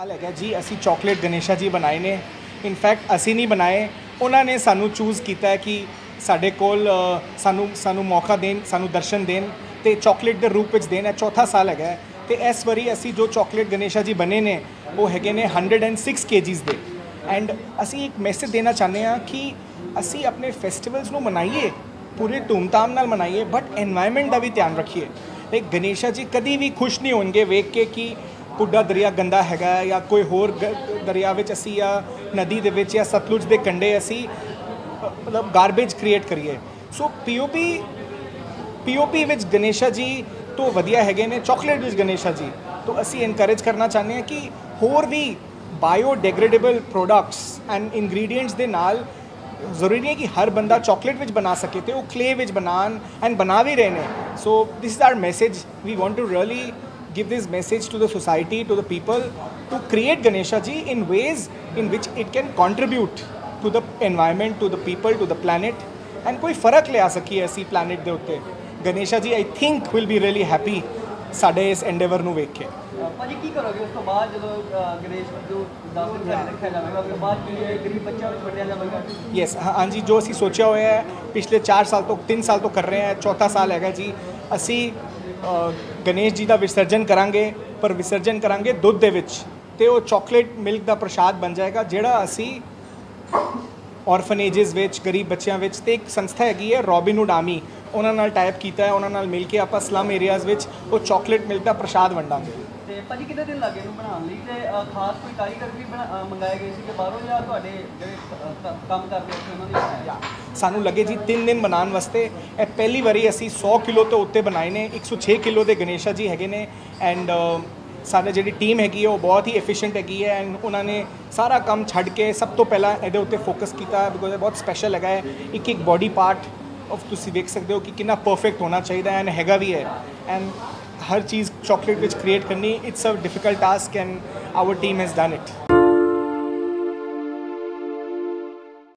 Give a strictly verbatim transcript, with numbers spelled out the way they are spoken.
साल है जी असी चॉकलेट गणेशा जी बनाए ने। इनफैक्ट असी नहीं बनाए, उन्होंने सानू चूज़ किया है कि साढ़े कोल सानू सानू मौका देन, सानू दर्शन देन तो चॉकलेट के रूप में देन। चौथा साल है तो इस बारी असी जो चॉकलेट गणेशा जी बने ने वो है ने हंड्रड एंड सिक्स के जीज़ दे। एंड असी एक मैसेज देना चाहते हैं कि असी अपने फेस्टिवल्स को मनाइए, पूरे धूमधाम नाल मनाइए, बट एनवायरनमेंट का भी ध्यान रखिए। लाइक गणेशा जी कभी भी खुश नहीं होंगे वेख के कि पुड्डा दरिया गंदा है या कोई होर दरिया विच असी या नदी दे विच या सतलुज के कंढे असी मतलब गारबेज क्रिएट करिए। So P O P P O P विच गणेशा जी तो वधिया है ने, चॉकलेट विच गणेशा जी तो असी इनकरेज करना चाहते हैं कि होर भी बायोडिग्रेडेबल प्रोडक्ट्स एंड इंग्रीडिएंट्स दे नाल जरूरी नहीं है कि हर बंदा चॉकलेट विच बना सके, तो वो क्ले विच बनान एंड बना भी रहे हैं। So this is our message, we want to really give this message to the society, to the people, to create Ganesha ji in ways in which it can contribute to the environment, to the people, to the planet, and कोई फ़र्क ले आ सकी ऐसी planet दे उत्ते। Ganesha ji I think will be really happy साढ़े इस endeavor नू वेख के। ਭਾਜੀ ਕੀ ਕਰੋਗੇ ਉਸ ਤੋਂ ਬਾਅਦ ਜਦੋਂ ਗਣੇਸ਼ ਜੋ ਦਸ ਦਿਨ ਘਰੇ ਰੱਖਿਆ ਜਾਵੇਗਾ ਉਸ ਤੋਂ ਬਾਅਦ ਕੀ ਗਰੀਬ ਬੱਚਿਆਂ ਵਿੱਚ ਵੰਡਿਆ ਜਾਵੇਗਾ? यस हाँ जी, जो असी सोचा हुआ है पिछले चार साल तो तीन साल तो कर रहे हैं, चौथा साल है जी। असी गणेश जी का विसर्जन करांगे, पर विसर्जन करांगे दुध दे विच ते वो चॉकलेट मिल्क का प्रसाद बन जाएगा जिहड़ा असी ऑर्फनेजेस विच गरीब बच्चों विच ते एक संस्था हैगी है रॉबिनहुड आर्मी, उन्हां नाल टाइप कीता है, उन्हां नाल मिल के आपां स्लम एरियाज़ विच वो चॉकलेट मिल्क का प्रसाद वंडांगे। ਤੇ ਭਾਜੀ ਕਿੰਨੇ ਦਿਨ ਲੱਗੇ ਇਹਨੂੰ ਬਣਾਉਣ ਲਈ ਤੇ ਖਾਸ ਕੋਈ ਕਾਰੀਗਰ ਵੀ ਬਣਾ ਮੰਗਾਏ ਗਏ ਸੀ ਕਿ ਬਾਹਰੋਂ ਜਾਂ ਤੁਹਾਡੇ ਜਿਹੜੇ ਕੰਮ ਕਰਦੇ ਉੱਥੇ ਉਹਨਾਂ ਦੇ ਬਣਾਇਆ? सानू लगे जी तीन दिन बनाने वास्ते। ए पहली बारी असी सौ किलो तो उत्ते बनाए ने, एक सौ छे किलो के गणेशा जी है ने। एंड साडी जिहड़ी टीम हैगी वो बहुत ही एफिशिएंट हैगी है एंड उन्होंने सारा काम छड़ के सब तो पहला इहदे उत्ते फोकस किया बिकॉज बहुत स्पैशल है। एक एक बॉडी पार्ट ऑफ तुसीं देख सकते हो कि कितना परफेक्ट होना चाहिए एंड हैगा भी है। एंड हर चीज़ चॉकलेट विच क्रिएट करनी it's a difficult task and our team has done it.